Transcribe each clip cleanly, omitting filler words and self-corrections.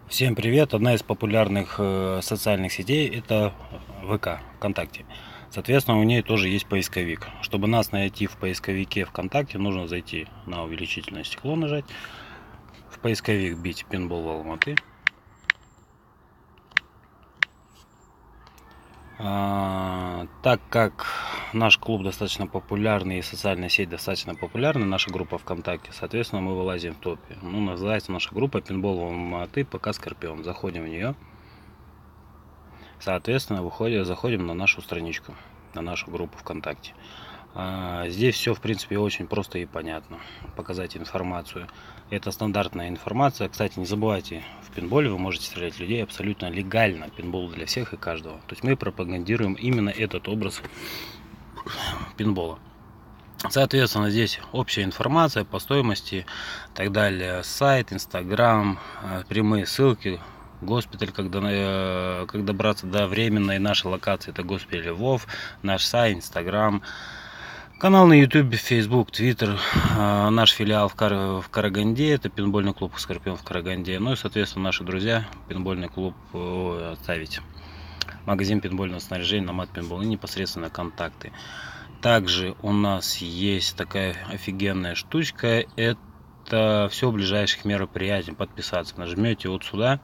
Всем привет! Одна из популярных социальных сетей — это ВК, ВКонтакте. Соответственно, у нее тоже есть поисковик. Чтобы нас найти в поисковике ВКонтакте, нужно зайти на увеличительное стекло, нажать, в поисковик бить пейнтбол в Алматы. Так как наш клуб достаточно популярный и социальная сеть достаточно популярна, наша группа ВКонтакте, соответственно, мы вылазим в топе. Называется наша группа пейнтбол в Алматы ПК Скорпион. Заходим в нее. Соответственно, заходим на нашу страничку, на нашу группу ВКонтакте. Здесь все, в принципе, очень просто и понятно. Показать информацию. Это стандартная информация. Кстати, не забывайте, в пейнтболе вы можете стрелять людей абсолютно легально. Пейнтбол для всех и каждого. То есть мы пропагандируем именно этот образ пейнтбола. Соответственно, здесь общая информация по стоимости и так далее. Сайт, Инстаграм, прямые ссылки. Госпиталь, когда добраться до временной нашей локации, это госпиталь Львов, наш сайт, Инстаграм, канал на Ютубе, Фейсбук, Твиттер, наш филиал в Караганде, это пейнтбольный клуб Скорпион в Караганде, ну и, соответственно, наши друзья, пейнтбольный клуб оставить, магазин пейнтбольного снаряжения, Номад Пейнтбол и непосредственно контакты. Также у нас есть такая офигенная штучка, это все ближайших мероприятий, подписаться, нажмете вот сюда.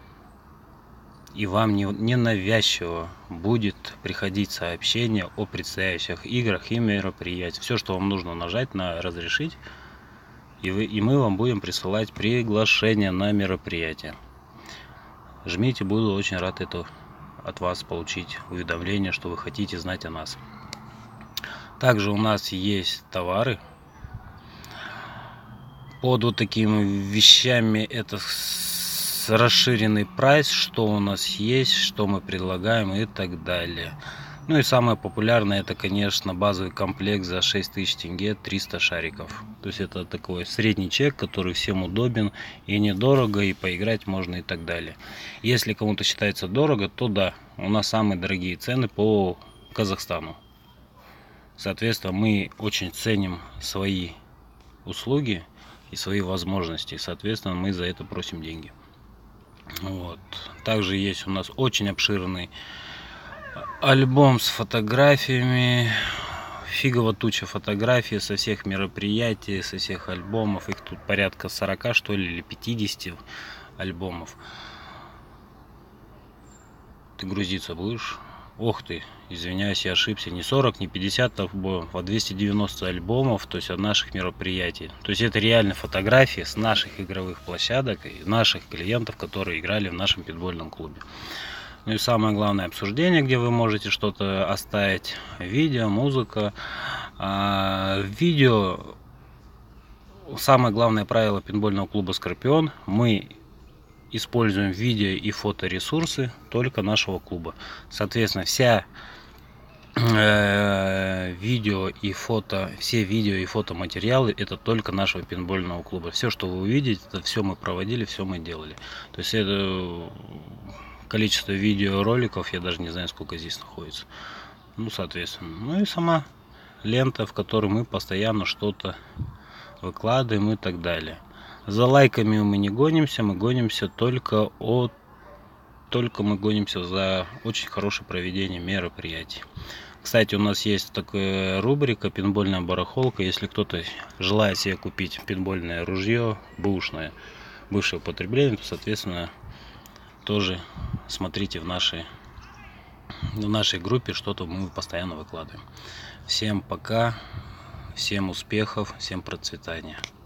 И вам не навязчиво будет приходить сообщение о предстоящих играх и мероприятиях. Все, что вам нужно, нажать на разрешить, и мы вам будем присылать приглашение на мероприятие. Жмите, буду очень рад от вас получить уведомление, что вы хотите знать о нас. Также у нас есть товары под вот такими вещами. Это расширенный прайс, что у нас есть, что мы предлагаем и так далее. Ну и самое популярное, это, конечно, базовый комплект за 6000 тенге, 300 шариков. То есть это такой средний чек, который всем удобен и недорого, и поиграть можно и так далее. Если кому-то считается дорого, то да, у нас самые дорогие цены по Казахстану. Соответственно, мы очень ценим свои услуги и свои возможности. Соответственно, мы за это просим деньги. Вот. Также есть у нас очень обширный альбом с фотографиями, фигово туча фотографий со всех мероприятий, со всех альбомов. Их тут порядка 40, что ли, или 50 альбомов. Ты грузиться будешь? Ох ты, извиняюсь, я ошибся, не 40, не 50 альбомов, а 290 альбомов, то есть от наших мероприятий. То есть это реально фотографии с наших игровых площадок и наших клиентов, которые играли в нашем пейнтбольном клубе. Ну и самое главное, обсуждение, где вы можете что-то оставить, видео, музыка. Видео, самое главное правило пейнтбольного клуба Скорпион, мы используем видео и фоторесурсы только нашего клуба. Соответственно, все видео и фотоматериалы это только нашего пейнтбольного клуба. Все, что вы увидите, это все мы проводили, все мы делали. То есть это количество видеороликов, я даже не знаю, сколько здесь находится. Ну, соответственно. Ну и сама лента, в которой мы постоянно что-то выкладываем и так далее. За лайками мы не гонимся, мы гонимся только мы гонимся за очень хорошее проведение мероприятий. Кстати, у нас есть такая рубрика «Пейнтбольная барахолка». Если кто-то желает себе купить пейнтбольное ружье, бэушное, бывшее употребление, то, соответственно, тоже смотрите в нашей группе, что-то мы постоянно выкладываем. Всем пока, всем успехов, всем процветания.